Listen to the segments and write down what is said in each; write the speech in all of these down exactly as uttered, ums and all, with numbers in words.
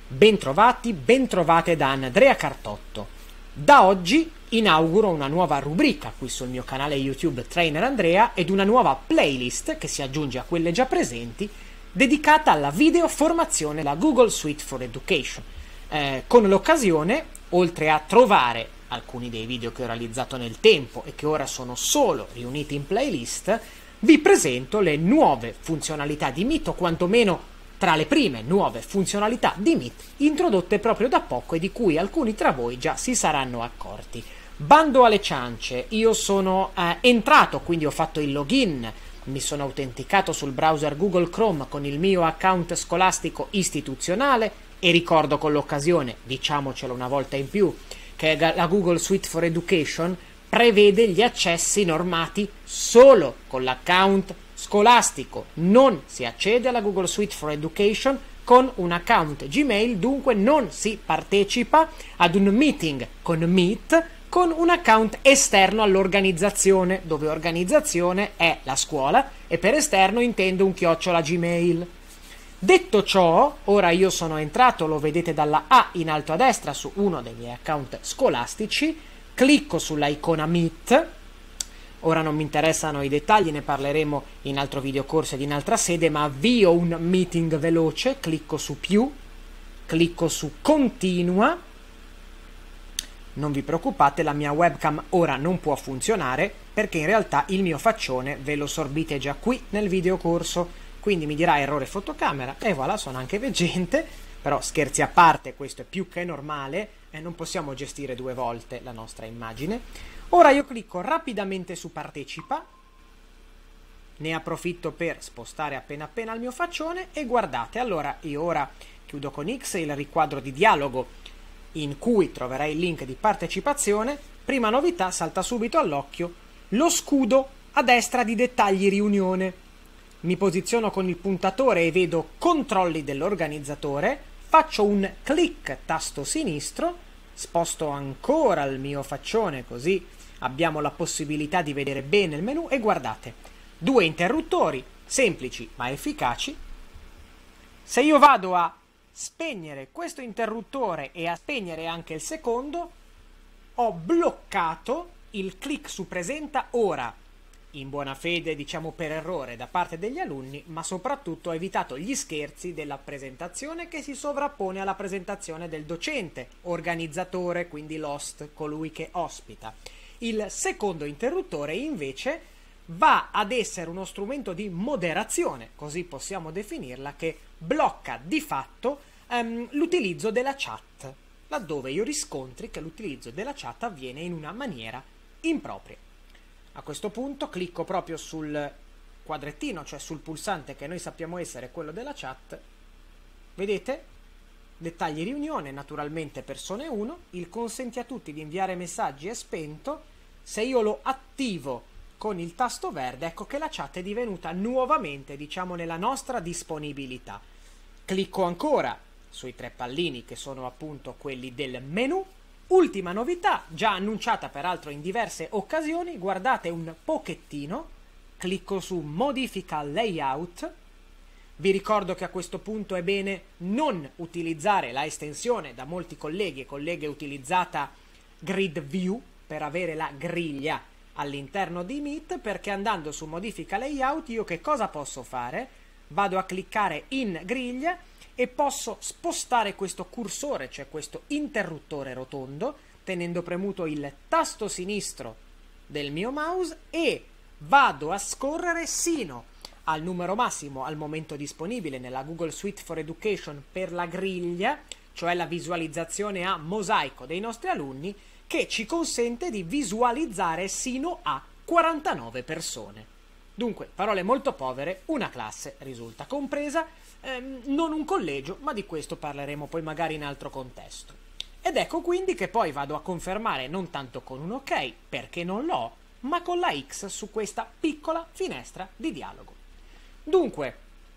Bentrovati, bentrovate da Andrea Cartotto. Da oggi inauguro una nuova rubrica qui sul mio canale YouTube Trainer Andrea ed una nuova playlist che si aggiunge a quelle già presenti dedicata alla video formazione da Google Suite for Education. Eh, con l'occasione, oltre a trovare alcuni dei video che ho realizzato nel tempo e che ora sono solo riuniti in playlist, vi presento le nuove funzionalità di Meet, o quantomeno tra le prime nuove funzionalità di Meet introdotte proprio da poco e di cui alcuni tra voi già si saranno accorti. Bando alle ciance, io sono eh, entrato, quindi ho fatto il login, mi sono autenticato sul browser Google Chrome con il mio account scolastico istituzionale e ricordo con l'occasione, diciamocelo una volta in più, che la Google Suite for Education prevede gli accessi normati solo con l'account scolastico, non si accede alla Google Suite for Education con un account Gmail, dunque non si partecipa ad un meeting con Meet con un account esterno all'organizzazione, dove organizzazione è la scuola e per esterno intendo un chiocciola Gmail. Detto ciò, ora io sono entrato, lo vedete dalla A in alto a destra, su uno dei miei account scolastici, clicco sulla icona Meet. Ora non mi interessano i dettagli, ne parleremo in altro videocorso ed in altra sede, ma avvio un meeting veloce, clicco su più, clicco su continua. Non vi preoccupate, la mia webcam ora non può funzionare perché in realtà il mio faccione ve lo sorbite già qui nel videocorso, quindi mi dirà errore fotocamera e voilà, sono anche veggente, però scherzi a parte, questo è più che normale e non possiamo gestire due volte la nostra immagine. Ora io clicco rapidamente su partecipa, ne approfitto per spostare appena appena il mio faccione e guardate, allora io ora chiudo con X il riquadro di dialogo in cui troverai il link di partecipazione. Prima novità, salta subito all'occhio lo scudo a destra di dettagli riunione. Mi posiziono con il puntatore e vedo controlli dell'organizzatore, faccio un clic tasto sinistro, sposto ancora il mio faccione così abbiamo la possibilità di vedere bene il menu e guardate, due interruttori semplici ma efficaci. Se io vado a spegnere questo interruttore e a spegnere anche il secondo, ho bloccato il clic su presenta ora, in buona fede, diciamo per errore da parte degli alunni, ma soprattutto ho evitato gli scherzi della presentazione che si sovrappone alla presentazione del docente, organizzatore, quindi l'host, colui che ospita. Il secondo interruttore invece va ad essere uno strumento di moderazione, così possiamo definirla, che blocca di fatto um, l'utilizzo della chat, laddove io riscontri che l'utilizzo della chat avviene in una maniera impropria. A questo punto clicco proprio sul quadrettino, cioè sul pulsante che noi sappiamo essere quello della chat. Vedete? Dettagli riunione, naturalmente persone uno, il consenti a tutti di inviare messaggi è spento. Se io lo attivo con il tasto verde, ecco che la chat è divenuta nuovamente, diciamo, nella nostra disponibilità. Clicco ancora sui tre pallini che sono appunto quelli del menu. Ultima novità, già annunciata peraltro in diverse occasioni, guardate un pochettino, clicco su modifica layout. Vi ricordo che a questo punto è bene non utilizzare la estensione da molti colleghi e colleghe utilizzata Grid View per avere la griglia all'interno di Meet, perché andando su modifica layout io che cosa posso fare? Vado a cliccare in griglia e posso spostare questo cursore, cioè questo interruttore rotondo, tenendo premuto il tasto sinistro del mio mouse e vado a scorrere sino al numero massimo al momento disponibile nella Google Suite for Education per la griglia, cioè la visualizzazione a mosaico dei nostri alunni, che ci consente di visualizzare sino a quarantanove persone. Dunque, parole molto povere, una classe risulta compresa, ehm, non un collegio, ma di questo parleremo poi magari in altro contesto. Ed ecco quindi che poi vado a confermare non tanto con un ok, perché non l'ho, ma con la X su questa piccola finestra di dialogo. Dunque,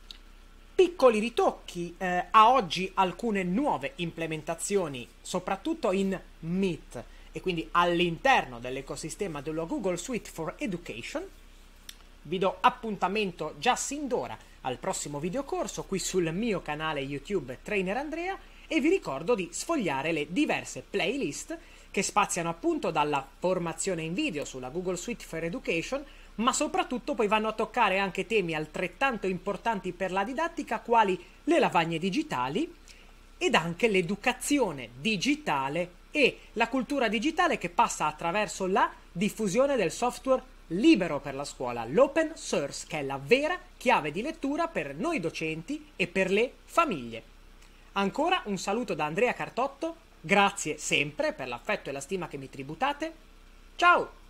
piccoli ritocchi, eh, a oggi alcune nuove implementazioni, soprattutto in Meet, e quindi all'interno dell'ecosistema della Google Suite for Education. Vi do appuntamento già sin d'ora al prossimo videocorso qui sul mio canale YouTube Trainer Andrea e vi ricordo di sfogliare le diverse playlist che spaziano appunto dalla formazione in video sulla Google Suite for Education, ma soprattutto poi vanno a toccare anche temi altrettanto importanti per la didattica, quali le lavagne digitali ed anche l'educazione digitale e la cultura digitale, che passa attraverso la diffusione del software libero per la scuola, l'open source, che è la vera chiave di lettura per noi docenti e per le famiglie. Ancora un saluto da Andrea Cartotto, grazie sempre per l'affetto e la stima che mi tributate. Ciao!